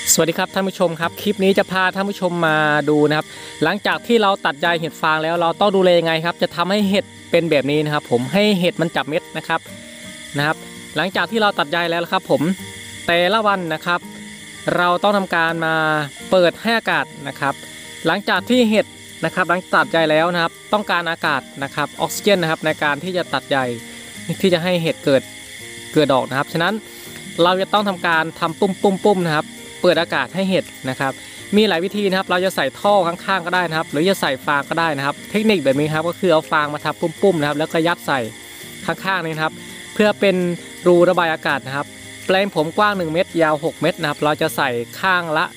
สวัสดีครับท่านผู้ชมครับคลิปนี้จะพาท่านผู้ชมมาดูนะครับหลังจากที่เราตัดใยเห็ดฟางแล้วเราต้องดูแลยังไงครับจะทำให้เห็ดเป็นแบบนี้นะครับผมให้เห็ดมันจับเม็ดนะครับหลังจากที่เราตัดใยแล้วครับผมแต่ละวันนะครับเราต้องทำการมาเปิดให้อากาศนะครับหลังจากที่เห็ดนะครับหลังตัดใยแล้วนะครับต้องการอากาศนะครับออกซิเจนนะครับในการที่จะตัดใยที่จะให้เห็ดเกิดดอกนะครับฉะนั้นเราจะต้องทำการทำปุ้มนะครับเปิดอากาศให้เห็ดนะครับมีหลายวิธีนะครับเราจะใส่ท่อข้างๆก็ได้นะครับหรือจะใส่ฟางก็ได้นะครับเทคนิคแบบนี้ครับก็คือเอาฟางมาทับปุ้มนะครับแล้วก็ยัดใส่ข้างๆนี้นะครับเพื่อเป็นรูระบายอากาศนะครับแปลงผมกว้าง1 เมตรยาว6 เมตรนะครับเราจะใส่ข้างละ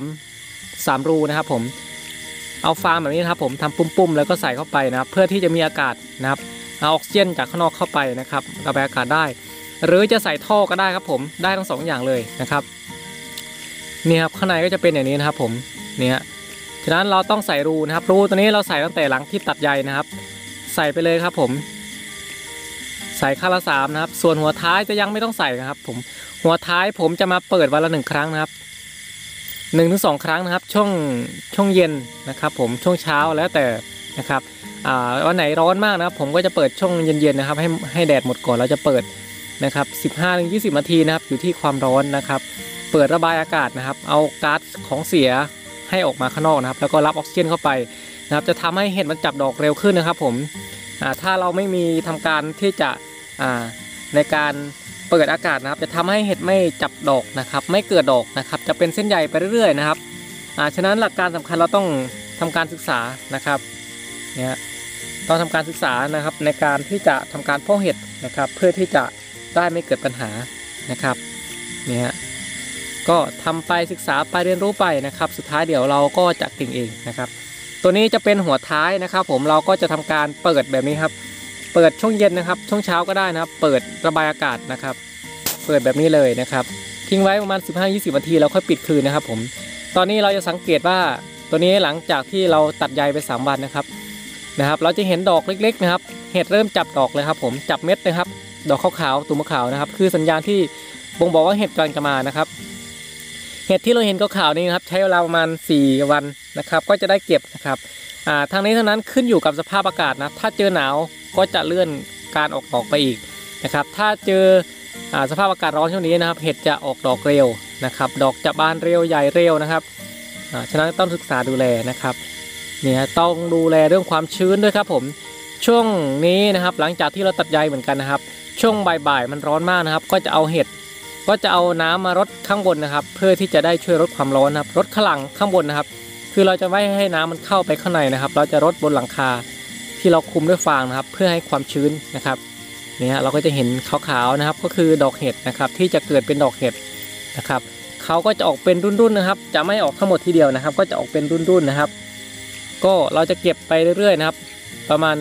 3รูนะครับผมเอาฟางแบบนี้นะครับผมทำปุ้มแล้วก็ใส่เข้าไปนะครับเพื่อที่จะมีอากาศนะครับเอาออกซิเจนจากข้างนอกเข้าไปนะครับระบายอากาศได้หรือจะใส่ท่อก็ได้ครับผมได้ทั้ง2 อย่างเลยนะครับนี่ครับข้างในก็จะเป็นอย่างนี้นะครับผมเนี่ยฉะนั้นเราต้องใส่รูนะครับรูตัวนี้เราใส่ตั้งแต่หลังที่ตัดใยนะครับใส่ไปเลยครับผมใส่ข้างละ3นะครับส่วนหัวท้ายจะยังไม่ต้องใส่นะครับผมหัวท้ายผมจะมาเปิดวันละ1 ครั้งนะครับ1 ถึง 2 ครั้งนะครับช่วงเย็นนะครับผมช่วงเช้าแล้วแต่นะครับวันไหนร้อนมากนะครับผมก็จะเปิดช่วงเย็นๆนะครับให้แดดหมดก่อนเราจะเปิดนะครับ15 ถึง 20 นาทีนะครับอยู่ที่ความร้อนนะครับเปิดระบายอากาศนะครับเอาก๊าซของเสียให้ออกมาข้างนอกนะครับแล้วก็รับออกซิเจนเข้าไปนะครับจะทำให้เห็ดมันจับดอกเร็วขึ้นนะครับผมถ้าเราไม่มีทำการที่จะในการเปิดอากาศนะครับจะทำให้เห็ดไม่จับดอกนะครับไม่เกิดดอกนะครับจะเป็นเส้นใยไปเรื่อยๆนะครับฉะนั้นหลักการสำคัญเราต้องทำการศึกษานะครับเนี่ยต้องทำการศึกษานะครับในการที่จะทำการเพาะเห็ดนะครับเพื่อที่จะได้ไม่เกิดปัญหานะครับเนี่ยก็ทำไปศึกษาไปเรียนรู้ไปนะครับสุดท้ายเดี๋ยวเราก็จะเก่งเองนะครับตัวนี้จะเป็นหัวท้ายนะครับผมเราก็จะทำการเปิดแบบนี้ครับเปิดช่วงเย็นนะครับช่วงเช้าก็ได้นะครับเปิดระบายอากาศนะครับเปิดแบบนี้เลยนะครับทิ้งไว้ประมาณ 15-20 นาทีแล้วค่อยปิดคืนนะครับผมตอนนี้เราจะสังเกตว่าตัวนี้หลังจากที่เราตัดใยไป3 วันนะครับเราจะเห็นดอกเล็กๆนะครับเห็ดเริ่มจับดอกเลยครับผมจับเม็ดนะครับดอกขาวๆตุ่มขาวนะครับคือสัญญาณที่บ่งบอกว่าเห็ดกำลังจะมานะครับเห็ดที่เราเห็นขาวๆนี้ครับใช้เวลาประมาณ4 วันนะครับก็จะได้เก็บนะครับทางนี้ทั้งนั้นขึ้นอยู่กับสภาพอากาศนะถ้าเจอหนาวก็จะเลื่อนการออกดอกไปอีกนะครับถ้าเจอสภาพอากาศร้อนช่วงนี้นะครับเห็ดจะออกดอกเร็วนะครับดอกจะบานเร็วใหญ่เร็วนะครับฉะนั้นต้องศึกษาดูแลนะครับเนี่ยต้องดูแลเรื่องความชื้นด้วยครับผมช่วงนี้นะครับหลังจากที่เราตัดใยเหมือนกันนะครับช่วงบ่ายๆมันร้อนมากนะครับก็จะเอาน้ำมารดข้างบนนะครับเพื่อที่จะได้ช่วยลดความร้อนนะครับรดข้างหลังข้างบนนะครับคือเราจะไม่ให้น้ำมันเข้าไปข้างในนะครับเราจะรดบนหลังคาที่เราคุมด้วยฟางนะครับเพื่อให้ความชื้นนะครับเนี่ยเราก็จะเห็นขาวๆนะครับก็คือดอกเห็ดนะครับที่จะเกิดเป็นดอกเห็ดนะครับเขาก็จะออกเป็นรุ่นๆนะครับจะไม่ออกทั้งหมดทีเดียวนะครับก็จะออกเป็นรุ่นๆนะครับก็เราจะเก็บไปเรื่อยๆนะครับประมาณ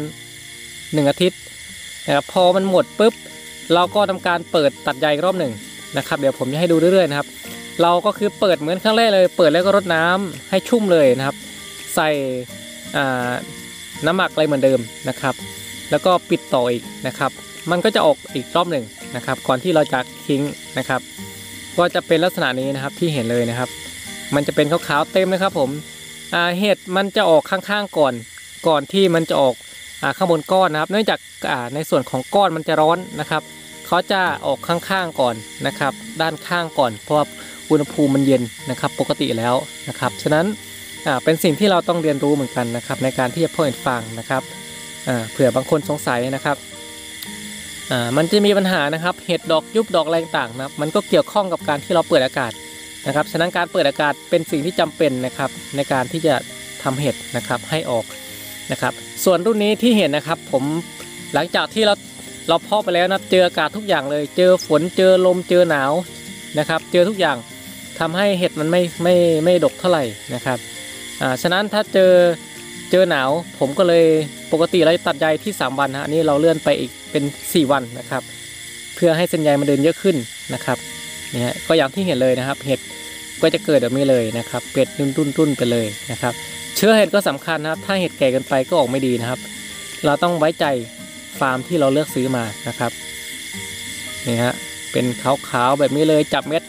1 อาทิตย์นะครับพอมันหมดปุ๊บเราก็ทำการเปิดตัดใยรอบหนึ่งนะครับเดี๋ยวผมจะให้ดูเรื่อยๆนะครับเราก็คือเปิดเหมือนครั้งแรกเลยเปิดแล้วก็รดน้ำให้ชุ่มเลยนะครับใส่น้ำหมักอะไรเหมือนเดิมนะครับแล้วก็ปิดต่ออีกนะครับมันก็จะออกอีกรอบหนึ่งนะครับก่อนที่เราจะทิ้งนะครับก็จะเป็นลักษณะนี้นะครับที่เห็นเลยนะครับมันจะเป็นขาวๆเต็มนะครับผมเห็ดมันจะออกข้างๆก่อนที่มันจะออกข้างบนก้อนนะครับเนื่องจากในส่วนของก้อนมันจะร้อนนะครับเขาจะออกข้างๆก่อนนะครับด้านข้างก่อนเพราะว่าอุณหภูมิมันเย็นนะครับปกติแล้วนะครับฉะนั้นเป็นสิ่งที่เราต้องเรียนรู้เหมือนกันนะครับในการที่จะเพาะเห็ดฟางนะครับเผื่อบางคนสงสัยนะครับมันจะมีปัญหานะครับเห็ดดอกยุบดอกอะไรต่างๆนะครับมันก็เกี่ยวข้องกับการที่เราเปิดอากาศนะครับฉะนั้นการเปิดอากาศเป็นสิ่งที่จำเป็นนะครับในการที่จะทำเห็ดนะครับให้ออกนะครับส่วนรุ่นนี้ที่เห็นนะครับผมหลังจากที่เราเพาะไปแล้วนะเจออากาศทุกอย่างเลยเจอฝนเจอลมเจอหนาวนะครับเจอทุกอย่างทำให้เห็ดมันไม่ดกเท่าไหร่นะครับฉะนั้นถ้าเจอหนาวผมก็เลยปกติเราตัดใยที่3 วันนะอันนี้เราเลื่อนไปอีกเป็น4 วันนะครับเพื่อให้เส้นใยมันเดินเยอะขึ้นนะครับเนี่ยก็อย่างที่เห็นเลยนะครับเห็ดก็จะเกิดแบบนี้เลยนะครับเป็ดรุ่นไปเลยนะครับเชื้อเห็ดก็สำคัญนะครับถ้าเห็ดแก่เกินไปก็ออกไม่ดีนะครับเราต้องไว้ใจฟาร์มที่เราเลือกซื้อมานะครับนี่ฮะเป็นขาวๆแบบนี้เลยจับเม็ด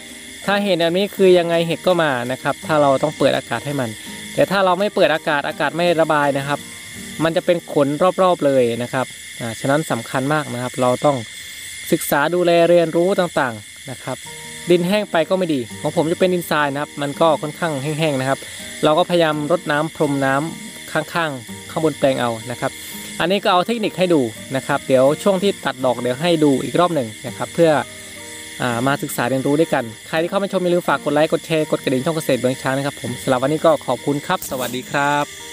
ถ้าเห็ดแบบนี้คือยังไงเห็ดก็มานะครับถ้าเราต้องเปิดอากาศให้มันแต่ถ้าเราไม่เปิดอากาศไม่ระบายนะครับมันจะเป็นขนรอบๆเลยนะครับฉะนั้นสำคัญมากนะครับเราต้องศึกษาดูแลเรียนรู้ต่างๆนะครับดินแห้งไปก็ไม่ดีของผมจะเป็นดินทรายนะครับมันก็ค่อนข้างแห้งๆนะครับเราก็พยายามรดน้ำพรมน้ำข้างบนแปลงเอานะครับอันนี้ก็เอาเทคนิคให้ดูนะครับเดี๋ยวช่วงที่ตัดดอกเดี๋ยวให้ดูอีกรอบหนึ่งนะครับเพื่อมาศึกษาเรียนรู้ด้วยกันใครที่เข้ามาชมอย่าลืมฝากกดไลค์กดแชร์กดกระดิ่งช่องเกษตรเมืองช้างนะครับผมสำหรับวันนี้ก็ขอบคุณครับสวัสดีครับ